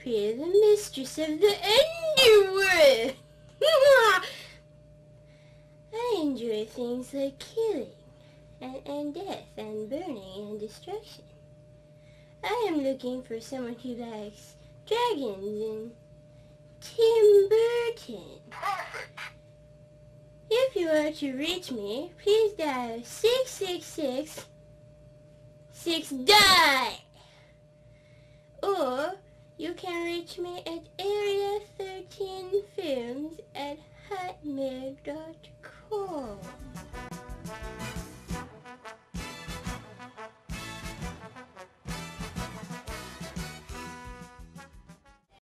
Penelope, the mistress of the underworld. I enjoy things like killing, and death, and burning, and destruction. I am looking for someone who likes dragons and Tim Burton. Perfect! If you are to reach me, please dial 666 6-die. Or you can reach me at area13films@hotmail.com.